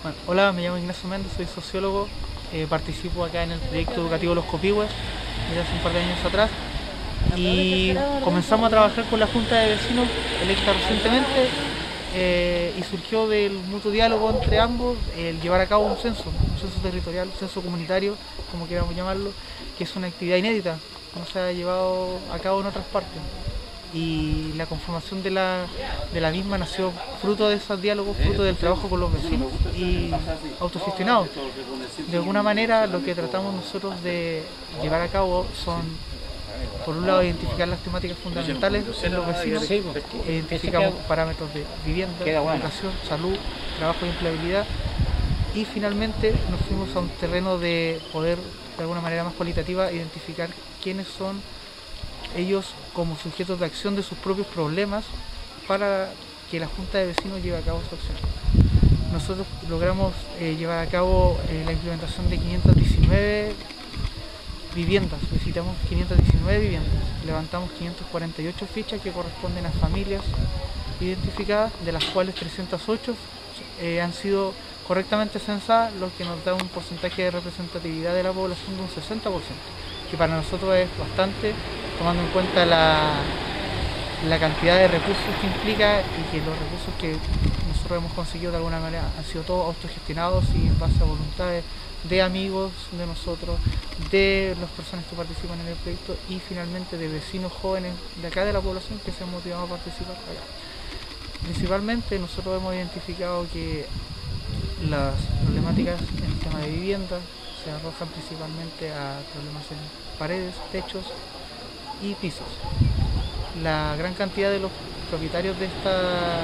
Bueno, hola, me llamo Ignacio Méndez, soy sociólogo, participo acá en el proyecto educativo Los Copihue desde hace un par de años atrás y comenzamos a trabajar con la Junta de Vecinos electa recientemente y surgió del mutuo diálogo entre ambos el llevar a cabo un censo territorial, un censo comunitario, como queramos llamarlo, que es una actividad inédita, no se ha llevado a cabo en otras partes. Y la conformación de la misma nació fruto de esos diálogos, fruto del trabajo con los vecinos y autogestionado. De alguna manera lo que tratamos nosotros de llevar a cabo son, por un lado, identificar las temáticas fundamentales en los vecinos, identificamos parámetros de vivienda, educación, salud, trabajo y empleabilidad, y finalmente nos fuimos a un terreno de poder, de alguna manera más cualitativa, identificar quiénes son ellos como sujetos de acción de sus propios problemas para que la Junta de Vecinos lleve a cabo su acción. Nosotros logramos llevar a cabo la implementación de 519 viviendas, visitamos 519 viviendas, levantamos 548 fichas que corresponden a familias identificadas, de las cuales 308 han sido correctamente censadas, lo que nos da un porcentaje de representatividad de la población de un 60%, que para nosotros es bastante, tomando en cuenta la cantidad de recursos que implica y que los recursos que nosotros hemos conseguido de alguna manera han sido todos autogestionados y en base a voluntades de amigos de nosotros, de las personas que participan en el proyecto y finalmente de vecinos jóvenes de acá de la población que se han motivado a participar acá. Principalmente nosotros hemos identificado que las problemáticas en el tema de vivienda se arrojan principalmente a problemas en paredes, techos y pisos. La gran cantidad de los propietarios de esta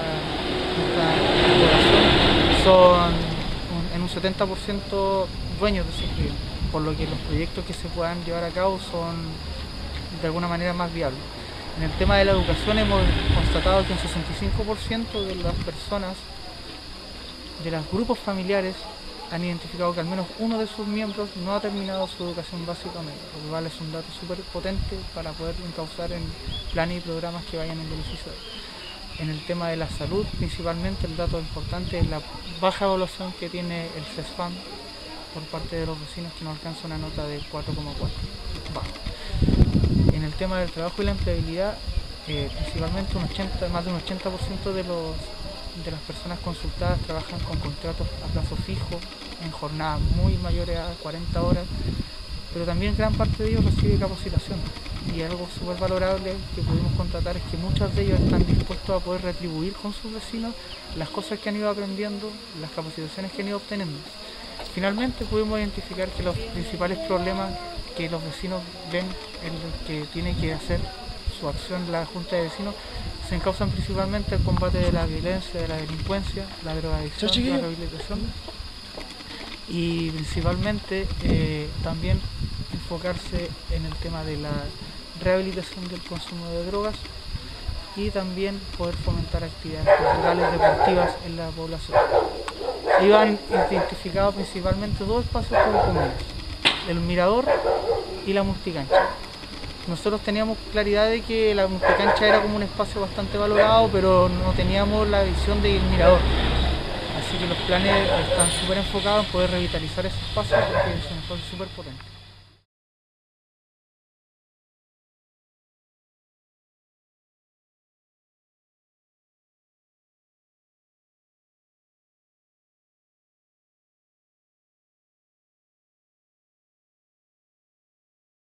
población son en un 70% dueños de sus viviendas, por lo que los proyectos que se puedan llevar a cabo son de alguna manera más viables. En el tema de la educación hemos constatado que un 65% de las personas, de los grupos familiares, han identificado que al menos uno de sus miembros no ha terminado su educación básica media, lo cual es un dato súper potente para poder encauzar en planes y programas que vayan en beneficio de ellos. En el tema de la salud, principalmente el dato importante es la baja evaluación que tiene el CESFAM por parte de los vecinos, que no alcanza una nota de 4,4 bajo. En el tema del trabajo y la empleabilidad, principalmente más de un 80% de las personas consultadas trabajan con contratos a plazo fijo, en jornadas muy mayores a 40 horas, pero también gran parte de ellos recibe capacitación. Y algo súper valorable que pudimos constatar es que muchos de ellos están dispuestos a poder retribuir con sus vecinos las cosas que han ido aprendiendo, las capacitaciones que han ido obteniendo. Finalmente pudimos identificar que los principales problemas que los vecinos ven en los que tiene que hacer su acción la Junta de Vecinos se encausan principalmente el combate de la violencia, de la delincuencia, la drogadicción, la rehabilitación y principalmente también enfocarse en el tema de la rehabilitación del consumo de drogas y también poder fomentar actividades culturales, deportivas en la población. Ellos han identificado principalmente dos espacios como comunes, el mirador y la multicancha. Nosotros teníamos claridad de que la multicancha era como un espacio bastante valorado, pero no teníamos la visión del mirador. Así que los planes están súper enfocados en poder revitalizar ese espacio porque es un espacio súper potente.